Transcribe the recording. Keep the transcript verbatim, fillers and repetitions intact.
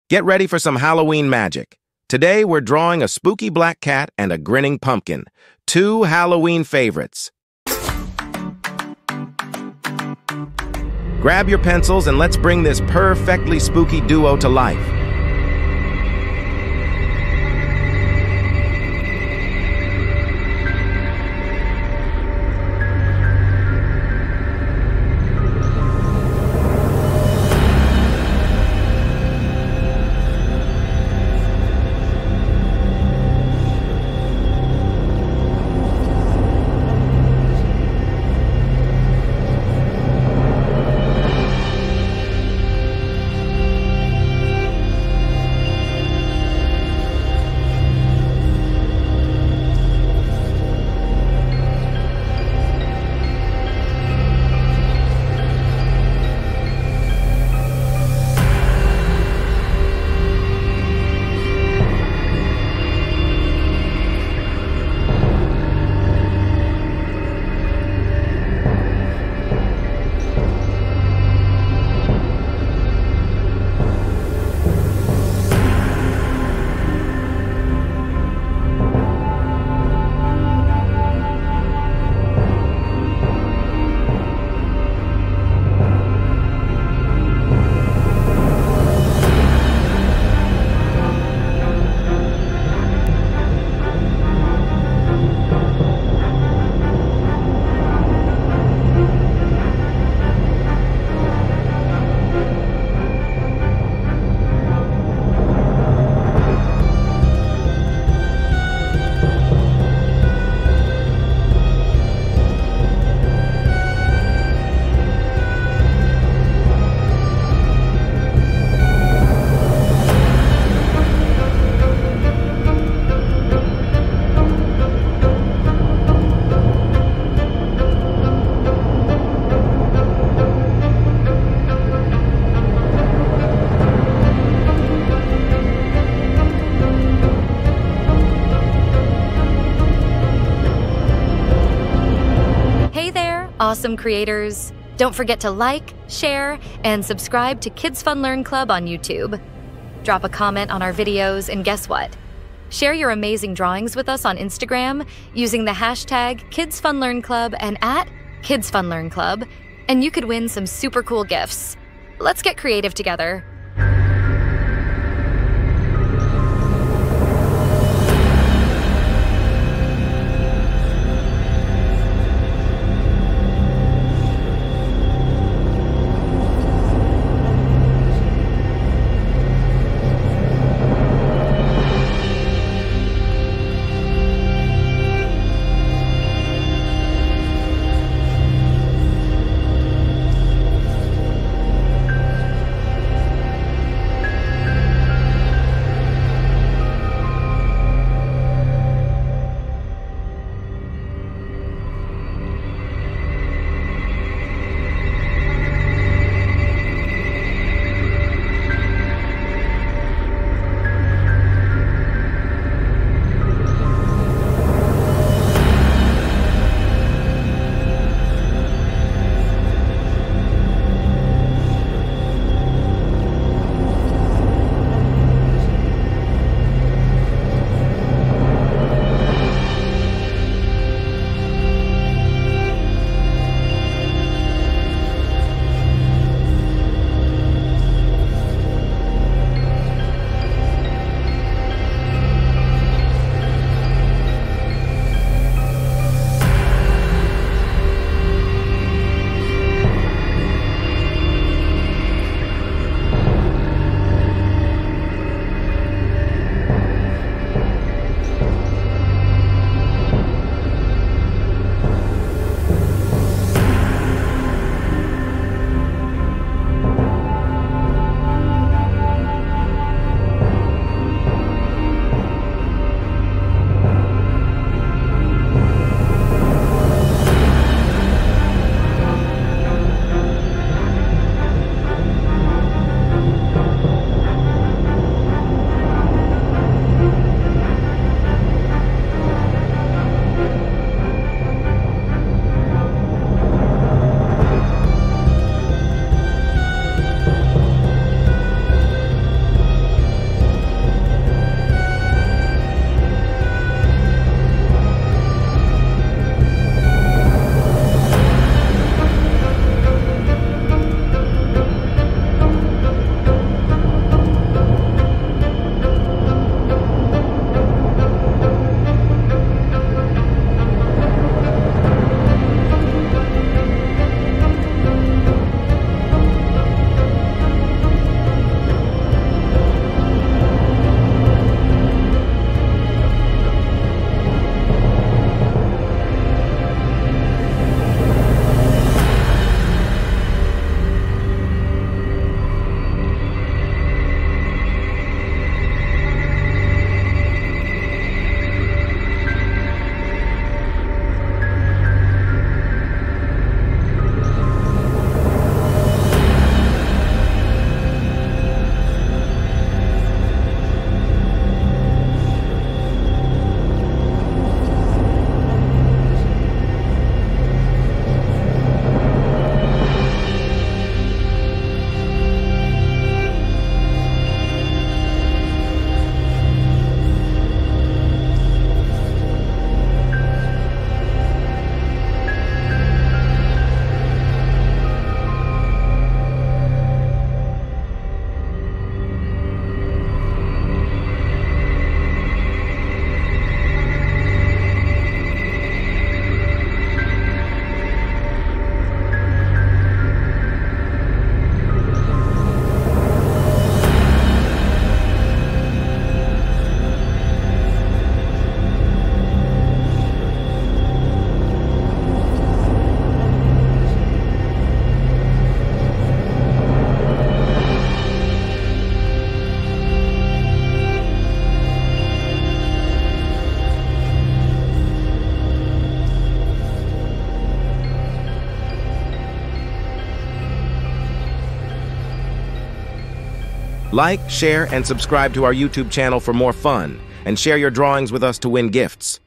Get ready for some Halloween magic. Today, we're drawing a spooky black cat and a grinning pumpkin, two Halloween favorites. Grab your pencils and let's bring this perfectly spooky duo to life. Awesome creators. Don't forget to like, share, and subscribe to Kids Fun Learn Club on YouTube. Drop a comment on our videos, and guess what? Share your amazing drawings with us on Instagram using the hashtag Kids Fun Learn Club and at Kids Fun Learn Club, and you could win some super cool gifts. Let's get creative together. Like, share, and subscribe to our YouTube channel for more fun, and share your drawings with us to win gifts.